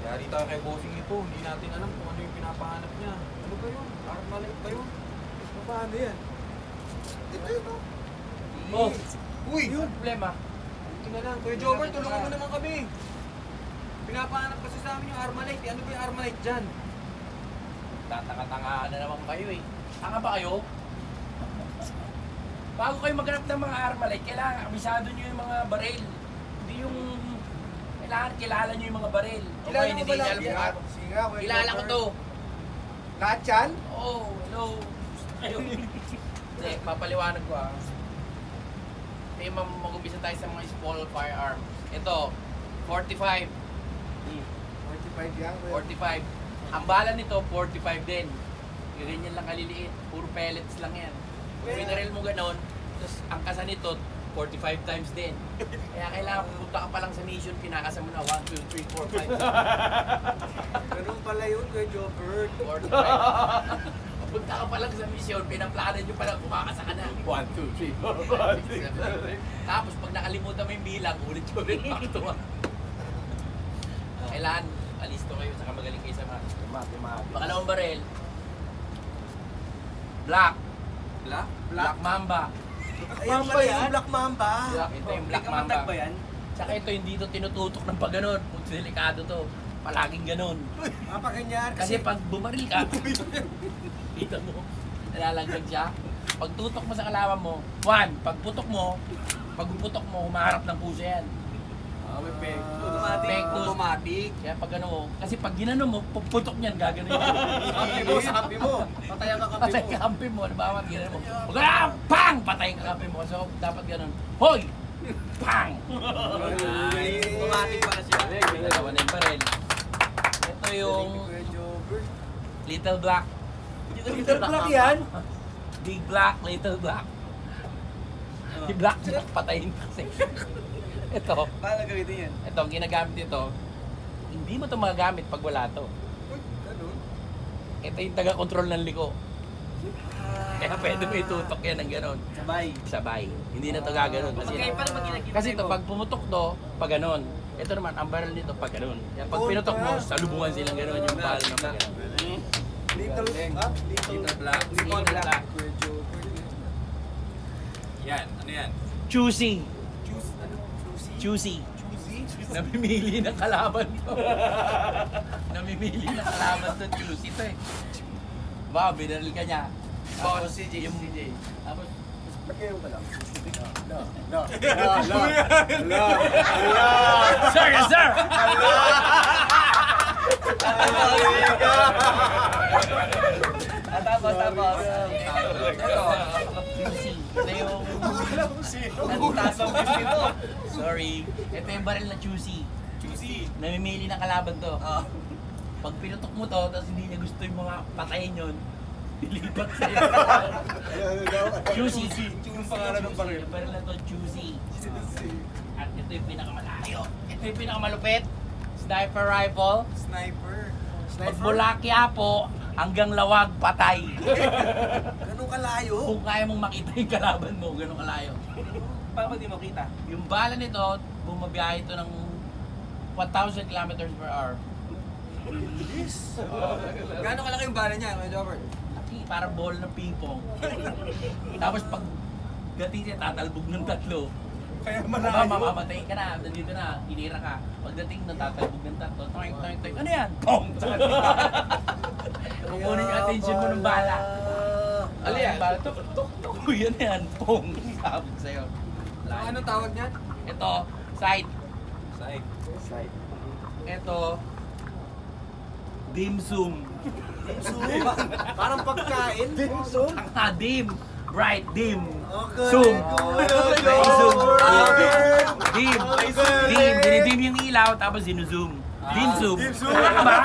Yari tayo kay bossing ito. Hindi natin alam kung ano yung pinapahanap niya. Ano ba yun? Armalite ba yun? Paano yan? Ito yun, oh. Oh! Uy! Yun! Problema. Tingnan lang. Kuya Jobber, tulungan mo naman kami. Pinapahanap kasi sa amin yung Armalite. Ano ba yung Armalite dyan? Tatanga-tangaan na naman kayo eh. Tanga ba kayo? Bago kayo maghanap ng mga Armalite, kailangan kabisado nyo yung mga baril. Hindi yung... Kailangan kilala nyo yung mga baril. Kilala mo hindi ba niya lahat alam yan? kung ano. Sige, Kuya Kilala ko Jobber. to. Lahat yan? Oh, hello. Hindi, papaliwanag ko ah. Hindi, mag-umpisa tayo sa mga small firearms. Ito, 45. 45 yan, Kuya. 45. Ang bala nito, 45 din. Ganyan lang kaliliit. Puro pellets lang yan. Kung pinaril mo ganon, tapos ang kasa nito, 45 times din. Kaya kailangan pupunta ka pa lang sa mission, kinakasa mo na 1, 2, 3, 4, 5. Ganun pala yun, Kuya Jobber. 45. Pupunta ka pa lang sa mission, pinaplanan nyo pa lang kumakasa ka na. 1, 2, 3, 4, 5, 6, 7, 8. Tapos pag nakalimutan mo yung bilang, ulit yun rin back to 1. Kailangan, alisto kayo, saka magaling kayo sa mathematics. Pangalawang baril, Black. Black? Black Mamba. Ayan pala yung Black Mamba. Ito yung Black Mamba. ba yan? Tsaka ito hindi ito tinututok ng pag ganon. Kung delikado to, palaging ganon. Pa ganyan. Kasi pag bumaril ka, kita mo, nalalaglag siya. Pag tutok mo sa kalaban mo, 1, pag putok mo, humaharap ng puso yan. May peg. Automatic. Kaya pag ano, kasi pag ginano mo, puputok niyan, gagano yun. Kapi mo. Patay ang Patay ka kampi mo, halimbawa, ginano mo. Pag gano'n, pang! Patay ka kampi mo. So, dapat ganon. Hoy! Pang! Automatic pala siya. Dalawa na yung baril. Ito yung Little Black. Little Black yan? Big Black, Little Black. Si Black, patayin kasi. Ito. Paano gamitin yan? Ito, ang ginagamit ito, hindi mo ito magagamit pag wala ito. Ganun? Ito yung taga-control ng liko. Kaya pwede mo itutok yan ng gano'n. Sabay. Hindi na ito gaganon. Kasi ito, pag pumutok to, pag gano'n. Ito naman, ang barrel nito pag gano'n. Yan, pag pinutok mo, salubungan silang gano'n yung barrel na pag gano'n. Little Black. Little Black. Kuya Jobber. Yan. Ano yan? Choosy. Ano? Choosy. Choosy? Namimili ng kalaban to. Namimili ng kalaban to. Choosy to eh. Ba, binaril ka niya. Tapos CJ. Tapos, Pagkayo ka lang. no. Ala. Sir, yes sir! Tapos. Ito, Choosy. Ito yung... Tasang dito. Sorry. Ito yung baril na Choosy. Namimili ng kalaban to. Pag pinutok mo to, tapos hindi niya gusto yung mga patayin yun, dilipat sa'yo. Choosy. Yung pangalan ng baril. Yung baril na to, Choosy. At ito yung pinakamalayo. Ito yung pinakamalupit. Sniper rifle. Sniper. Pag mula Quiapo, hanggang Lawag, patay. Ganun kalayo? Kung kaya mong makita yung kalaban mo, ganun kalayo. Paano di makita? Yung bala nito, bumabiyahe ito ng 1,000 kilometers per hour. Gano'ng kalaki yung bala niya, Kuya Jobber? Laki, parang ball ng ping-pong. Tapos pag dating siya, tatalbog ng 3. Kaya Mamamatay ka na, nandito na, hinira ka. Pagdating na tatalbog ng 3, toing. Ano yan? Pong! Kukunin yung attention mo ng bala. Ano yan? Bala, tuk. Yan, pong! Sabog sa'yo. Anong tawag niyan? Ito, sight. Side. Ito, dim sum. Parang pagkain. Dimsum? Dim. Bright dim. Okay. Zoom. Kuya Zoom. Jobber. Dim. Dinidim yung ilaw, tapos sinuzoom. Dim zoom. Wala ka ba?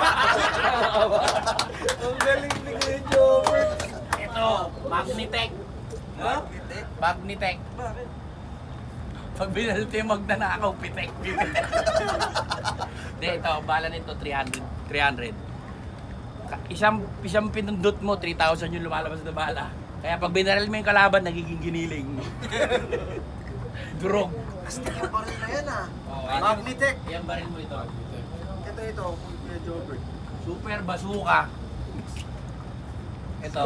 Ang galing ni Kuya Jobber. Ito, Magnitech. Magnitech. Bakit? Pag binalito yung magnanakaw, pitek. Hindi, ito, bala nito 300. Isang pinundot mo, 3,000 yung lumalabas na bala. Kaya pag binaril mo yung kalaban, nagiging giniling. Durog. Astig yung baril na yan ah. Oh, Magnitech. Yan baril mo ito. Ito ito, Kuya Jobert. Super bazooka. Ito.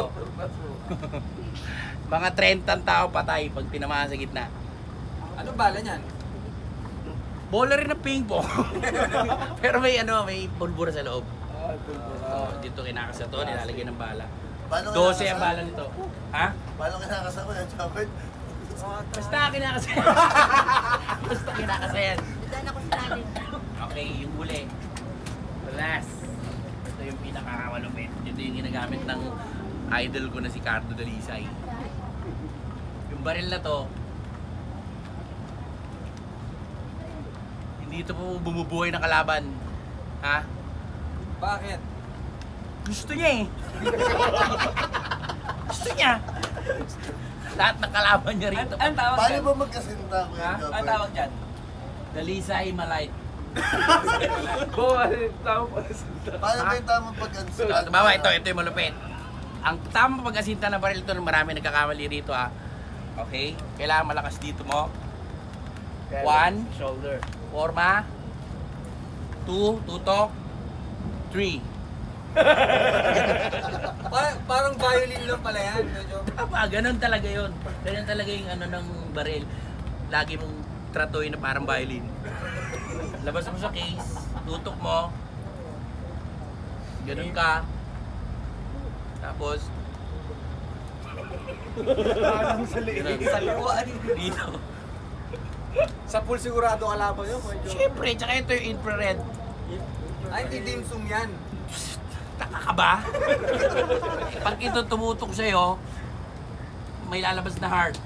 Mga 30 tao patay pag tinamaan sa gitna. Ano bala niyan? Bola rin ng ping pong. Pero may may pulbura sa loob. Oh, dito kinakasa to, nilalagyan ng bala. 12 ang bala nito. Ha? Paano kinakasa ko yan, Jobert? Basta kinakasa yan. Basta kinakasa yan. Okay, yung huli. The last. Ito yung pinakamalupit. Ito yung ginagamit ng idol ko na si Cardo Dalisay. Yung baril na to, hindi ito po bumubuhay ng kalaban. Ha? Bakit? Gusto niya eh. Gusto niya. Lahat ng kalaban niya rito. Ang tawag Paano dyan? ba magkasinta, Kuya Ha? Jobert? Ang tawag dyan? Dalisay Malite. Paano ba yung tamang pag-ansa? Bawa, ito yung malupit. Ang tamang pag-asinta ng baril ito, marami nagkakamali rito ha. Okay? Kailangan malakas dito mo. 1, Shoulder. forma. 2, tutok. 3. Parang violin lang pala yan. Medyo. Tama, ganun talaga yun. Ganun talaga yung ng baril. Lagi mong tratuin na parang violin. Labas mo sa case, tutok mo. Ganun ka. Tapos, ganun. Sa luwaan. Dito. Sa pool sigurado kalaban yun. Siyempre, tsaka ito yung infrared. Ay, hindi dim sum yan. Taka ka ba? Pag ito tumutok sa'yo, may lalabas na heart.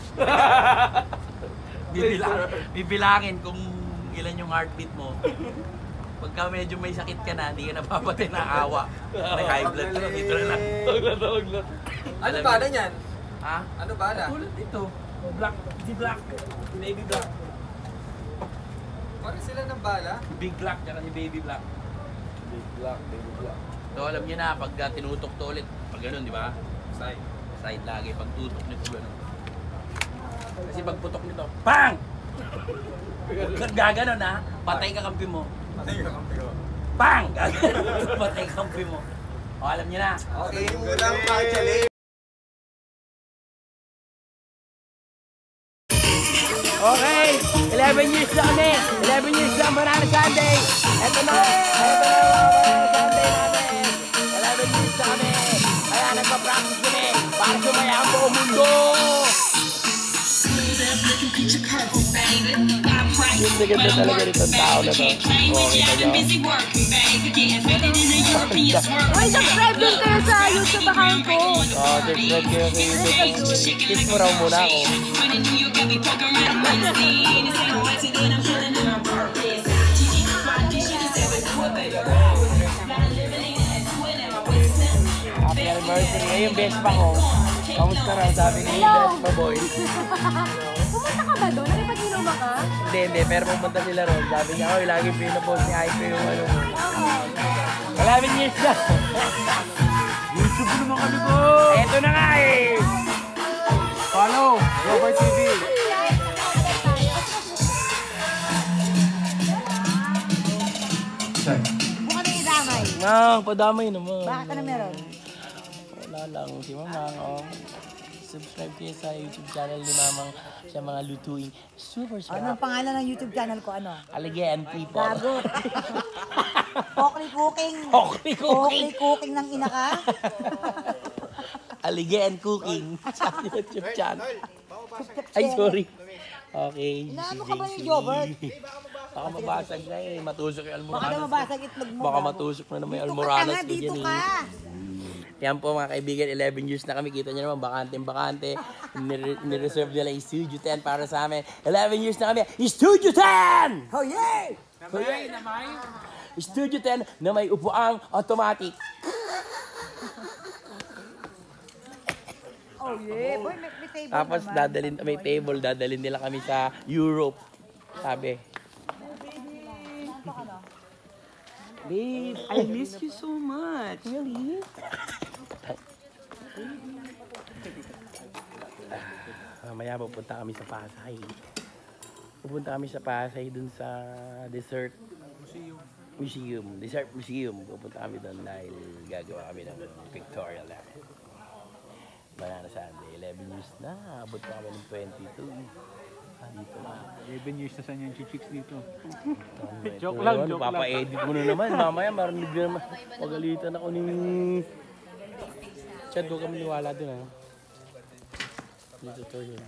Bibilangin kung ilan yung heartbeat mo. Pagka medyo may sakit ka na, hindi ka napapatay na awa. May high blood ka, dito na lang. Ano bala niyan? Ha? Ano bala? Tulad dito. Black, si black. Baby black. Parang sila ng bala. Big black, tsaka si baby black. Baby black. So alam niyo na, pag tinutok to ulit, pag ganun, di ba? Side. Side lagi, pag tutok nito ganun. Kasi pag putok nito, bang! Huwag kang gaganon ha, patay ka kampi mo. Patay ka kampi ko. Bang! Gaganon, patay ka kampi mo. O alam niyo na. Okay. Unang pachali. Okay, 11 years na kami. 11 years na ang Banana Sunday. Ito na ang Banana Sunday namin. 11 years na kami. Kaya nagpa-practice kami para sumaya ang buong mundo. Ganda talaga nitong tao na to. Okay, Uy, subscribe din kayo sa YouTube account ko. subscribe kayo sa YouTube. Kiss mo raw muna ako. Happy anniversary. Ngayon, best pa ko. Kamusta raw? Sabi ni Dress pa boy. Pumunta ka ba doon? Nakipag-inom ka? Hindi. Pero pumunta sila ron. Sabi niya, oy, lagi pinapost ni Aiko yung ano mo. 11 years na. YouTube naman kami ko. Eto na nga eh. Follow, Robert TV. Buka na idamay. Nang, padamay naman. Bakit ka na meron? Wala lang, si Mamang. Oh. Subscribe kayo sa YouTube channel ni Mamang sa mga lutuing super Ano sarap. ang pangalan ng YouTube channel ko? Ano? Aligayan people. Gago. Okli cooking. Okli cooking. Okli cooking ng ina ka? Aligayan cooking sa YouTube channel. Ay, sorry. Okay, Inaano ka ba ni Jobert? Baka mabasag na eh. Matusok yung Baka na almoranas. mabasag itlog mo. Baka gago. matusok na may Dito ka, almoranas tanga, ko dito dyan ka. eh. Yan po mga kaibigan, 11 years na kami. Kita nyo naman, bakante-bakante. Nireserve nila yung Studio 10 para sa amin. 11 years na kami. Studio 10! Oh yeah! Studio 10 na may upuang automatic. Oh yeah! Boy, may table Tapos naman. may table, dadalhin nila kami sa Europe. Sabi. Babe, I miss you so much. Really? Mamaya pupunta kami sa Pasay. Pupunta kami sa Pasay dun sa dessert. Museum, Desert Museum. Pupunta kami doon dahil gagawa kami ng pictorial na. Banana Sunday, 11 years na. Abot pa kami ng 22. Dito na. 11 years na sa yung chicks dito. Joke lang, joke lang. Papa-edit mo na naman. Mamaya marinig na naman. Pagalitan ako ni... Chad, huwag kami niwala doon, ha? Dito to yun.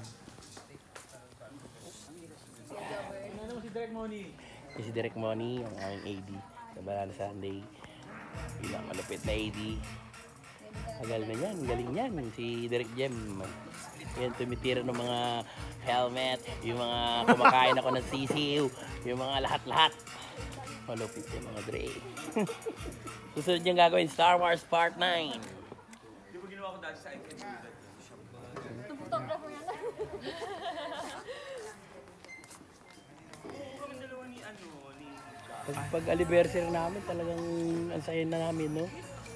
Ano mo si Direk Money? Si Direk Money, ang aming AD sa Banana Sunday. Bilang malupit na AD. Tagal na yan, galing yan. Si Direk Jem. Yan, tumitira ng mga helmet, yung mga kumakain ako ng sisiw, yung mga lahat-lahat. Malupit yung mga Dre. Susunod niyang gagawin, Star Wars Part 9. Di ba ginawa ko dati sa item? Photographer yan. Kami dalawa ni Pag anniversary namin, talagang ang saya na namin, no?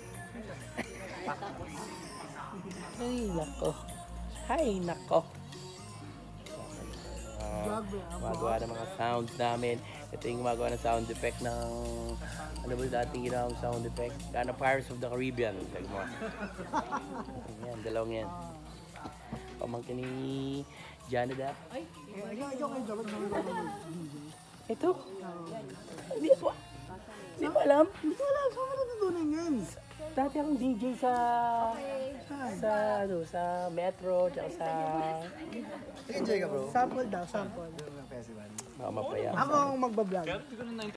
Ay, nako. Ay, nako. Magawa ng mga sounds namin. Ito yung gumagawa ng sound effect ng... Ano ba dating ginawang sound effect? Gana Pirates of the Caribbean. Sabi mo. Yan, dalawang yan. Pamangkin ni Johnny Depp. Ito? Hindi ko. Hindi mo alam? Hindi ko alam. Saan mo natutunan yan? Dati akong DJ sa Metro, tsaka sa... Enjoy ka bro. Sample daw, sample. Mama pa yan. Ako ang magbablog.